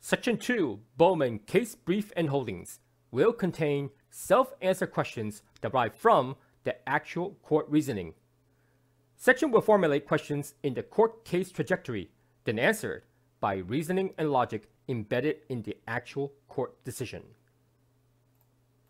Section 2, Bowman Case Brief and Holdings, will contain self-answer questions derived from the actual court reasoning. Section will formulate questions in the court case trajectory, then answered by reasoning and logic embedded in the actual court decision.